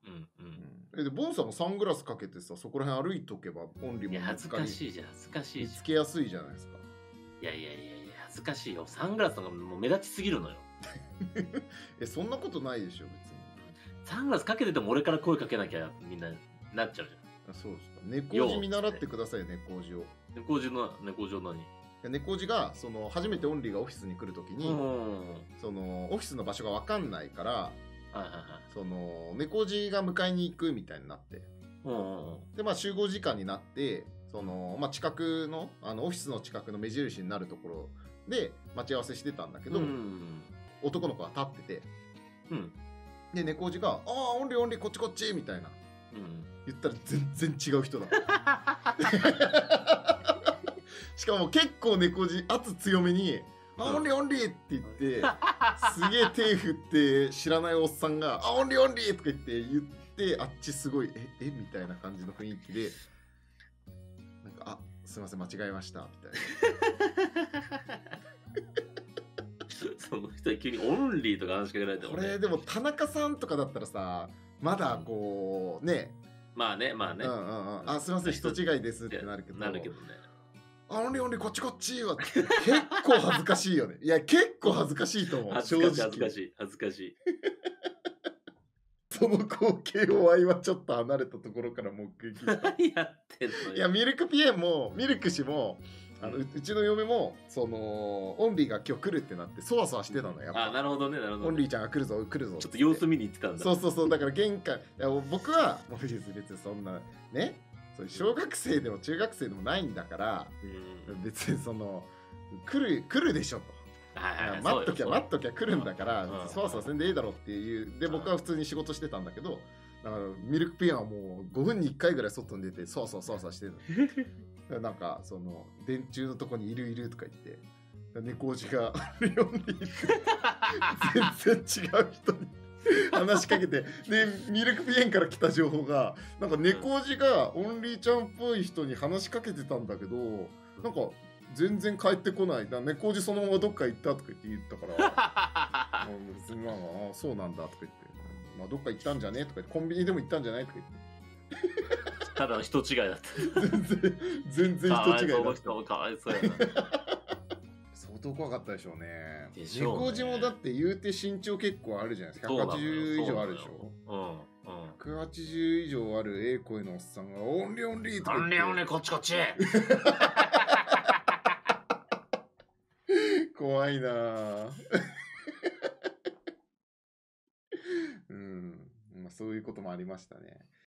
うんうん。 でボンさんもサングラスかけてさ、そこら辺歩いとけばオンリーもいや、恥ずかしいじゃん、恥ずかしい見じゃん。 つけやすいじゃないですか。 いやいやいやいや、恥ずかしいよ。サングラスとかもう目立ちすぎるのよ。 そんなことないでしょ、別に。 サングラスかけてても俺から声かけなきゃみんななっちゃうじあ、そうですか。猫字見習ってくださいよ、猫字を。 ゃん。猫字何？ 猫字がその初めてオンリーがオフィスに来るときに、そのオフィスの場所が分かんないから、その猫字が迎えに行くみたいになって、でまあ集合時間になって、そのまあ近くのオフィスの近くの目印になるところで待ち合わせしてたんだけど、男の子が立ってて、で猫字が「ああオンリーオンリーこっちこっち」みたいな、言ったら全然違う人だ。しかも結構猫字圧強めに「あオンリーオンリー」って言ってすげえ手振って知らないおっさんが「あオンリーオンリー」とか言ってあっちすごい「えみたいな感じの雰囲気でなんか「あすいません間違えました」みたいな。 その人は急にオンリーとか話しかけられても、 これでも田中さんとかだったらさまだこうね、 まあねあすいません人違いですってなるけどね、あオンリーオンリーこっちこっちは結構恥ずかしいよね。いや結構恥ずかしいと思う。 正直恥ずかしい。 その光景をワイはちょっと離れたところから目撃した。 何やってんのよ。 いやミルクピエンもミルク氏もうちの嫁もそのオンリーが今日来るってなってそわそわしてたのよ。やっぱなるほどねなるほど。 オンリーちゃんが来るぞ来るぞ。 ちょっと様子見に行ってたんだ。 そうだから玄関僕はもう別にそんなね小学生でも中学生でもないんだから、別にその来るでしょと。待っときゃ来るんだからそわそわせんでいいだろっていうで僕は普通に仕事してたんだけど、だからミルクピエンはもう5分に1回ぐらい外に出てそわそわしてるの。なんかその電柱のとこにいるとか言って猫字が読んでいて全然違う人に話しかけて、でミルクピエンから来た情報がなんか猫字がオンリーちゃんっぽい人に話しかけてたんだけどなんか全然帰ってこない。猫字そのままどっか行ったとか言ったから別にそうなんだとか言って、まあ、どっか行ったんじゃねとか言ってコンビニでも行ったんじゃないとか言ってただの人違いだった。 全然人違いだった。 かわいそうやな。 相当怖かったでしょうね。猫字もだって言うて身長結構あるじゃないですか。180以上あるでしょ。180以上ある声のおっさんがオンリーオンリーとか言って、 オンリーこっちこっち怖いなまあそういうこともありましたね。